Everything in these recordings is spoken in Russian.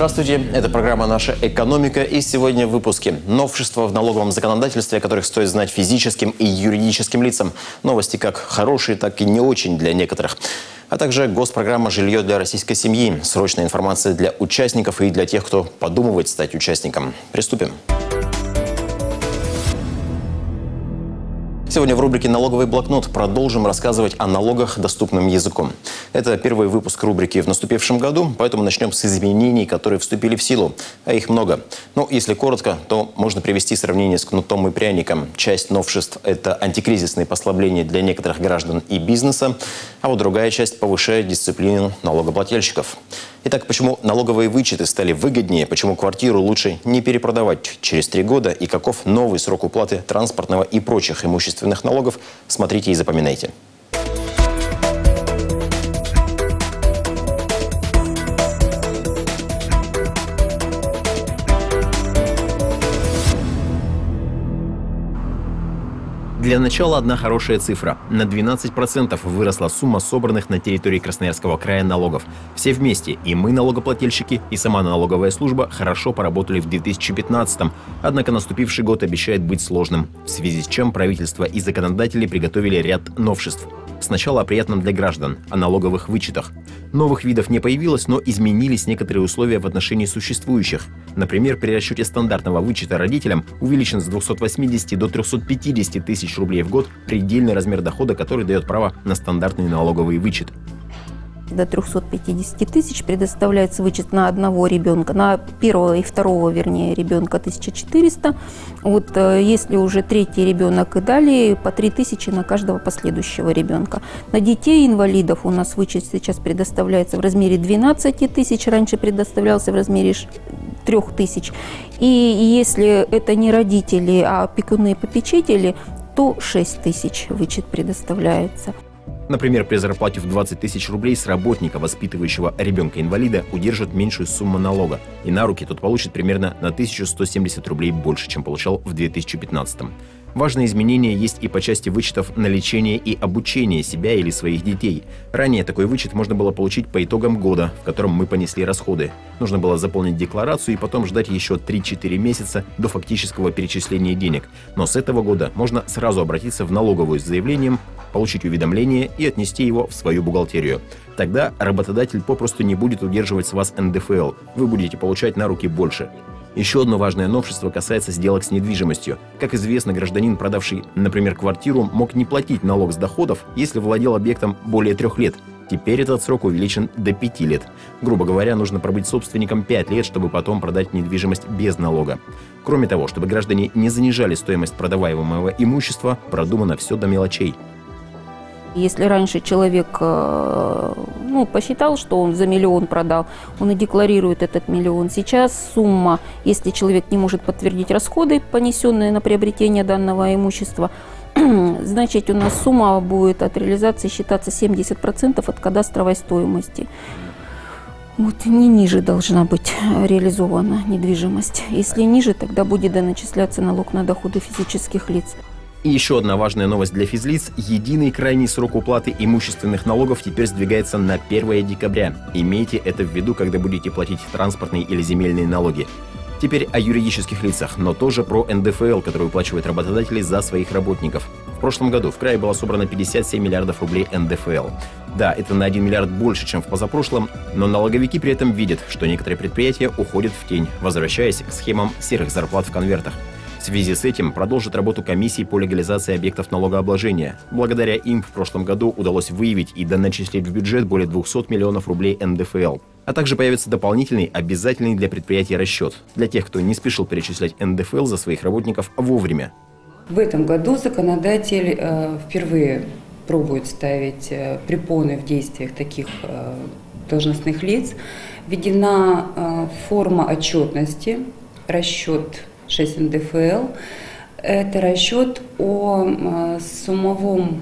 Здравствуйте, это программа «Наша экономика», и сегодня в выпуске новшества в налоговом законодательстве, о которых стоит знать физическим и юридическим лицам. Новости как хорошие, так и не очень для некоторых. А также госпрограмма «Жилье для российской семьи». Срочная информация для участников и для тех, кто подумывает стать участником. Приступим. Сегодня в рубрике «Налоговый блокнот» продолжим рассказывать о налогах доступным языком. Это первый выпуск рубрики в наступившем году, поэтому начнем с изменений, которые вступили в силу. А их много. Но если коротко, то можно привести сравнение с кнутом и пряником. Часть новшеств – это антикризисные послабления для некоторых граждан и бизнеса, а вот другая часть повышает дисциплину налогоплательщиков. Итак, почему налоговые вычеты стали выгоднее, почему квартиру лучше не перепродавать через 3 года и каков новый срок уплаты транспортного и прочих имущественных налогов, смотрите и запоминайте. Для начала одна хорошая цифра. На 12% выросла сумма собранных на территории Красноярского края налогов. Все вместе, и мы, налогоплательщики, и сама налоговая служба, хорошо поработали в 2015-м. Однако наступивший год обещает быть сложным, в связи с чем правительство и законодатели приготовили ряд новшеств. Сначала о приятном для граждан, о налоговых вычетах. Новых видов не появилось, но изменились некоторые условия в отношении существующих. Например, при расчете стандартного вычета родителям увеличен с 280 до 350 тысяч рублей в год предельный размер дохода, который дает право на стандартный налоговый вычет. До 350 тысяч предоставляется вычет на одного ребенка, на первого и второго, вернее, ребенка 1400. Вот если уже третий ребенок и далее, по 3000 на каждого последующего ребенка. На детей-инвалидов у нас вычет сейчас предоставляется в размере 12 тысяч, раньше предоставлялся в размере 3000. И если это не родители, а опекуны и попечители, то 6000 вычет предоставляется. Например, при зарплате в 20 тысяч рублей с работника, воспитывающего ребенка-инвалида, удержат меньшую сумму налога. И на руки тот получит примерно на 1170 рублей больше, чем получал в 2015-м. Важные изменения есть и по части вычетов на лечение и обучение себя или своих детей. Ранее такой вычет можно было получить по итогам года, в котором мы понесли расходы. Нужно было заполнить декларацию и потом ждать еще 3-4 месяца до фактического перечисления денег. Но с этого года можно сразу обратиться в налоговую с заявлением, получить уведомление и отнести его в свою бухгалтерию. Тогда работодатель попросту не будет удерживать с вас НДФЛ. Вы будете получать на руки больше. Еще одно важное новшество касается сделок с недвижимостью. Как известно, гражданин, продавший, например, квартиру, мог не платить налог с доходов, если владел объектом более 3 лет. Теперь этот срок увеличен до 5 лет. Грубо говоря, нужно пробыть собственником 5 лет, чтобы потом продать недвижимость без налога. Кроме того, чтобы граждане не занижали стоимость продаваемого имущества, продумано все до мелочей. Если раньше человек посчитал, что он за 1 000 000 продал, он и декларирует этот 1 000 000. Сейчас сумма, если человек не может подтвердить расходы, понесенные на приобретение данного имущества, значит, у нас сумма будет от реализации считаться 70% от кадастровой стоимости. Вот не ниже должна быть реализована недвижимость. Если ниже, тогда будет доначисляться налог на доходы физических лиц. И еще одна важная новость для физлиц. Единый крайний срок уплаты имущественных налогов теперь сдвигается на 1 декабря. Имейте это в виду, когда будете платить транспортные или земельные налоги. Теперь о юридических лицах, но тоже про НДФЛ, который уплачивают работодатели за своих работников. В прошлом году в крае было собрано 57 миллиардов рублей НДФЛ. Да, это на 1 миллиард больше, чем в позапрошлом, но налоговики при этом видят, что некоторые предприятия уходят в тень, возвращаясь к схемам серых зарплат в конвертах. В связи с этим продолжит работу комиссии по легализации объектов налогообложения. Благодаря им в прошлом году удалось выявить и доначислить в бюджет более 200 миллионов рублей НДФЛ. А также появится дополнительный, обязательный для предприятий расчет для тех, кто не спешил перечислять НДФЛ за своих работников вовремя. В этом году законодатель впервые пробует ставить препоны в действиях таких должностных лиц. Введена форма отчетности, расчет 6 НДФЛ. Это расчет о суммовом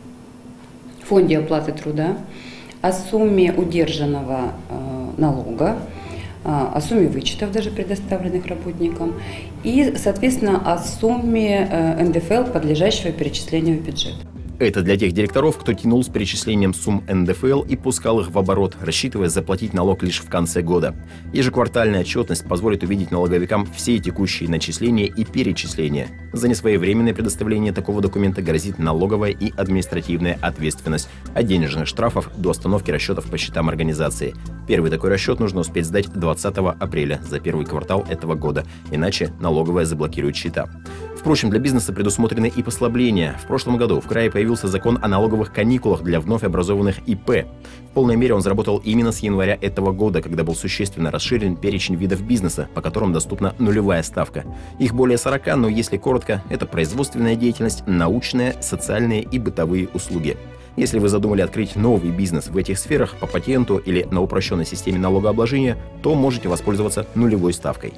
фонде оплаты труда, о сумме удержанного налога, о сумме вычетов, даже предоставленных работникам, и, соответственно, о сумме НДФЛ, подлежащего перечислению в бюджет. Это для тех директоров, кто тянул с перечислением сумм НДФЛ и пускал их в оборот, рассчитывая заплатить налог лишь в конце года. Ежеквартальная отчетность позволит увидеть налоговикам все текущие начисления и перечисления. За несвоевременное предоставление такого документа грозит налоговая и административная ответственность, от денежных штрафов до остановки расчетов по счетам организации. Первый такой расчет нужно успеть сдать 20 апреля за первый квартал этого года, иначе налоговая заблокирует счета. Впрочем, для бизнеса предусмотрены и послабления. В прошлом году в крае появился закон о налоговых каникулах для вновь образованных ИП. В полной мере он заработал именно с января этого года, когда был существенно расширен перечень видов бизнеса, по которым доступна нулевая ставка. Их более 40, но если коротко, это производственная деятельность, научная, социальные и бытовые услуги. Если вы задумали открыть новый бизнес в этих сферах по патенту или на упрощенной системе налогообложения, то можете воспользоваться нулевой ставкой.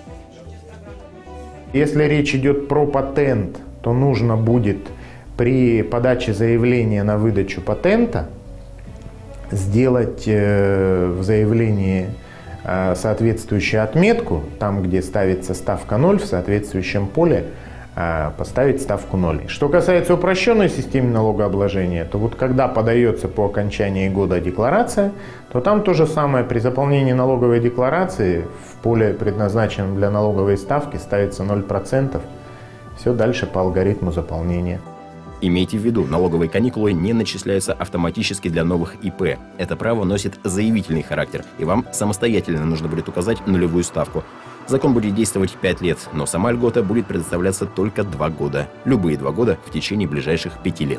Если речь идет про патент, то нужно будет при подаче заявления на выдачу патента сделать в заявлении соответствующую отметку, там, где ставится ставка 0, в соответствующем поле поставить ставку 0. Что касается упрощенной системы налогообложения, то вот когда подается по окончании года декларация, то там то же самое. При заполнении налоговой декларации в поле, предназначенном для налоговой ставки, ставится 0%. Все дальше по алгоритму заполнения. Имейте в виду, налоговые каникулы не начисляются автоматически для новых ИП. Это право носит заявительный характер, и вам самостоятельно нужно будет указать нулевую ставку. Закон будет действовать 5 лет, но сама льгота будет предоставляться только 2 года. Любые 2 года в течение ближайших 5 лет.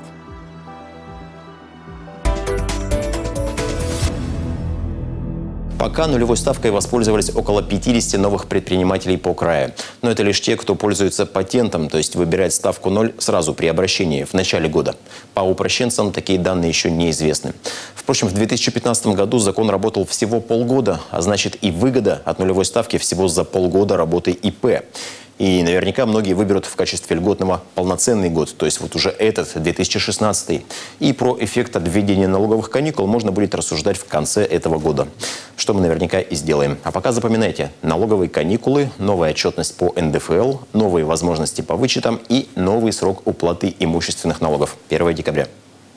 Пока нулевой ставкой воспользовались около 50 новых предпринимателей по краю. Но это лишь те, кто пользуется патентом, то есть выбирает ставку 0 сразу при обращении, в начале года. По упрощенцам такие данные еще неизвестны. Впрочем, в 2015 году закон работал всего полгода, а значит и выгода от нулевой ставки всего за полгода работы ИП. И наверняка многие выберут в качестве льготного полноценный год, то есть вот уже этот, 2016. И про эффект от введения налоговых каникул можно будет рассуждать в конце этого года, что мы наверняка и сделаем. А пока запоминайте: налоговые каникулы, новая отчетность по НДФЛ, новые возможности по вычетам и новый срок уплаты имущественных налогов – 1 декабря.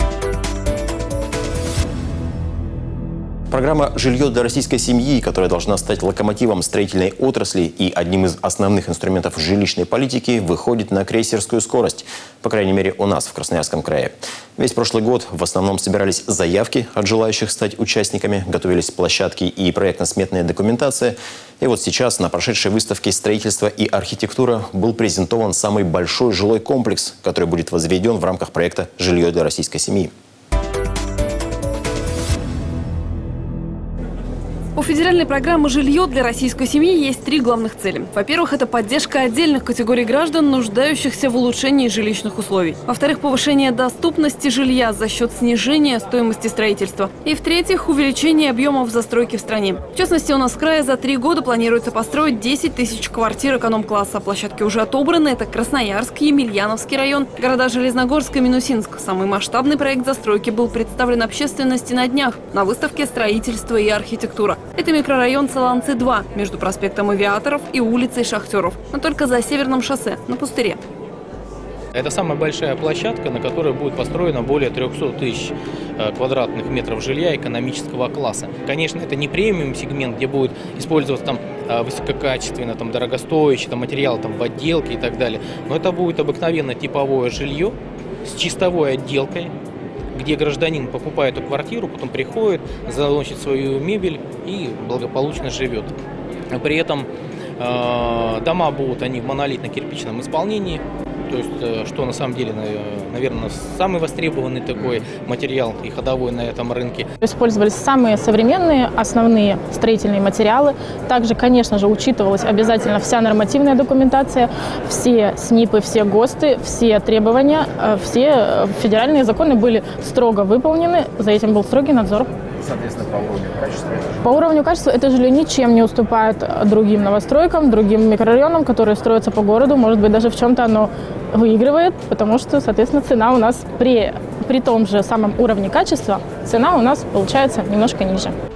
Программа «Жилье для российской семьи», которая должна стать локомотивом строительной отрасли и одним из основных инструментов жилищной политики, выходит на крейсерскую скорость. По крайней мере, у нас в Красноярском крае. Весь прошлый год в основном собирались заявки от желающих стать участниками, готовились площадки и проектно-сметная документация. И вот сейчас на прошедшей выставке «Строительство и архитектура» был презентован самый большой жилой комплекс, который будет возведен в рамках проекта «Жилье для российской семьи». У федеральной программы «Жилье для российской семьи» есть 3 главных цели. Во-первых, это поддержка отдельных категорий граждан, нуждающихся в улучшении жилищных условий. Во-вторых, повышение доступности жилья за счет снижения стоимости строительства. И в-третьих, увеличение объемов застройки в стране. В частности, у нас в крае за 3 года планируется построить 10 тысяч квартир эконом-класса. Площадки уже отобраны. Это Красноярск, Емельяновский район, города Железногорск и Минусинск. Самый масштабный проект застройки был представлен общественности на днях на выставке «Строительство и архитектура». Это микрорайон Солонцы-2 между проспектом Авиаторов и улицей Шахтеров, но только за Северным шоссе, на пустыре. Это самая большая площадка, на которой будет построено более 300 тысяч квадратных метров жилья экономического класса. Конечно, это не премиум-сегмент, где будет использоваться там высококачественно, там, дорогостоящий материал там, в отделке и так далее. Но это будет обыкновенно типовое жилье с чистовой отделкой, где гражданин покупает эту квартиру, потом приходит, заносит свою мебель и благополучно живет. При этом дома будут они в монолитно-кирпичном исполнении, то есть, что на самом деле, наверное, самый востребованный такой материал и ходовой на этом рынке. Использовались самые современные, основные строительные материалы. Также, конечно же, учитывалась обязательно вся нормативная документация, все СНИПы, все ГОСТы, все требования, все федеральные законы были строго выполнены, за этим был строгий надзор. Соответственно, по уровню качества? По уровню качества это жилье ничем не уступает другим новостройкам, другим микрорайонам, которые строятся по городу. Может быть, даже в чем-то оно выигрывает, потому что, соответственно, цена у нас при том же самом уровне качества, цена у нас получается немножко ниже.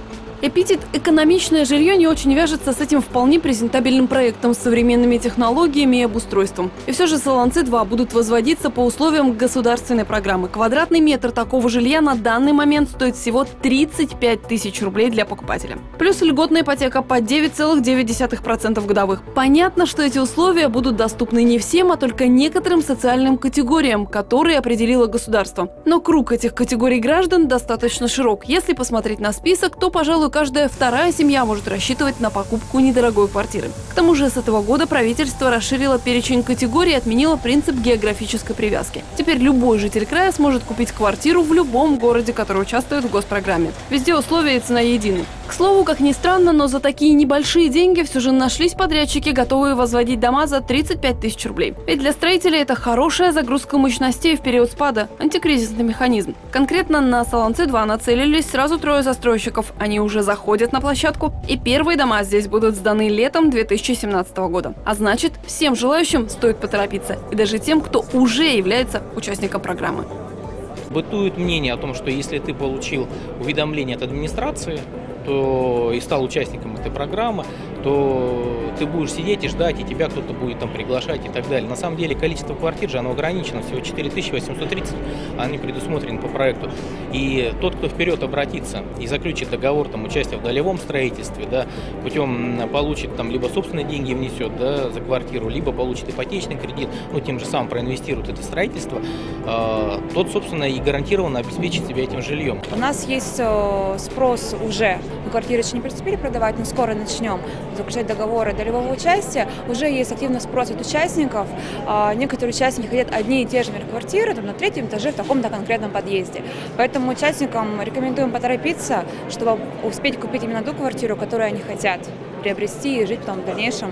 Эпитет «экономичное жилье» не очень вяжется с этим вполне презентабельным проектом с современными технологиями и обустройством. И все же Солонцы-2 будут возводиться по условиям государственной программы. Квадратный метр такого жилья на данный момент стоит всего 35 тысяч рублей для покупателя. Плюс льготная ипотека по 9,9% годовых. Понятно, что эти условия будут доступны не всем, а только некоторым социальным категориям, которые определило государство. Но круг этих категорий граждан достаточно широк. Если посмотреть на список, то, пожалуй, каждая вторая семья может рассчитывать на покупку недорогой квартиры. К тому же с этого года правительство расширило перечень категорий и отменило принцип географической привязки. Теперь любой житель края сможет купить квартиру в любом городе, который участвует в госпрограмме. Везде условия и цена едины. К слову, как ни странно, но за такие небольшие деньги все же нашлись подрядчики, готовые возводить дома за 35 тысяч рублей. Ведь для строителей это хорошая загрузка мощностей в период спада, антикризисный механизм. Конкретно на Солонцы-2 нацелились сразу 3 застройщиков. Они уже заходят на площадку, и первые дома здесь будут сданы летом 2017 года. А значит, всем желающим стоит поторопиться, и даже тем, кто уже является участником программы. Бытует мнение о том, что если ты получил уведомление от администрации, то и стал участником этой программы, то ты будешь сидеть и ждать, и тебя кто-то будет там приглашать и так далее. На самом деле количество квартир же оно ограничено, всего 4830, они предусмотрены по проекту. И тот, кто вперед обратится и заключит договор там, участия в долевом строительстве, да, путем получит там либо собственные деньги внесет, да, за квартиру, либо получит ипотечный кредит, ну тем же самым проинвестирует это строительство, тот, собственно, и гарантированно обеспечит себя этим жильем. У нас есть спрос уже. Мы квартиры еще не приступили продавать, но скоро начнем заключать договоры долевого участия. Уже есть активный спрос от участников. Некоторые участники хотят одни и те же квартиры там, на 3-м этаже в таком-то конкретном подъезде. Поэтому участникам рекомендуем поторопиться, чтобы успеть купить именно ту квартиру, которую они хотят приобрести и жить потом в дальнейшем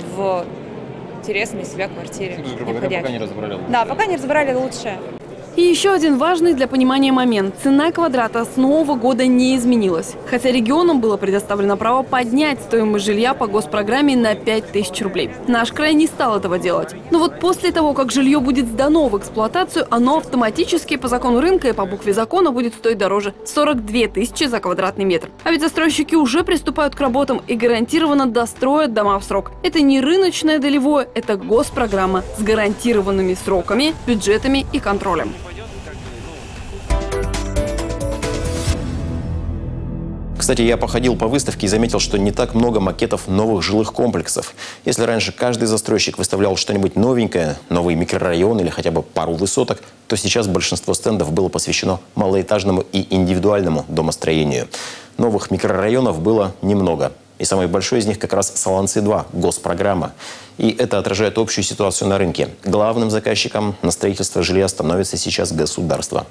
в интересной для себя квартире. Пока не разобрали. Да, пока не разобрали, лучше. И еще один важный для понимания момент. Цена квадрата с нового года не изменилась. Хотя регионам было предоставлено право поднять стоимость жилья по госпрограмме на 5000 рублей. Наш край не стал этого делать. Но вот после того, как жилье будет сдано в эксплуатацию, оно автоматически по закону рынка и по букве закона будет стоить дороже – 42 тысячи за квадратный метр. А ведь застройщики уже приступают к работам и гарантированно достроят дома в срок. Это не рыночное долевое, это госпрограмма с гарантированными сроками, бюджетами и контролем. Кстати, я походил по выставке и заметил, что не так много макетов новых жилых комплексов. Если раньше каждый застройщик выставлял что-нибудь новенькое, новый микрорайон или хотя бы пару высоток, то сейчас большинство стендов было посвящено малоэтажному и индивидуальному домостроению. Новых микрорайонов было немного. И самый большой из них как раз Солонцы-2, госпрограмма. И это отражает общую ситуацию на рынке. Главным заказчиком на строительство жилья становится сейчас государство.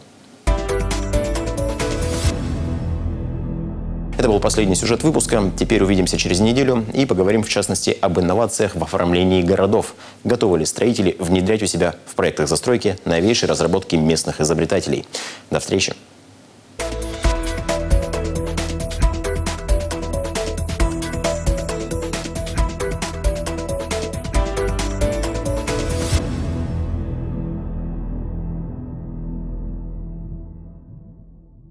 Это был последний сюжет выпуска. Теперь увидимся через неделю и поговорим в частности об инновациях в оформлении городов. Готовы ли строители внедрять у себя в проектах застройки новейшие разработки местных изобретателей? До встречи!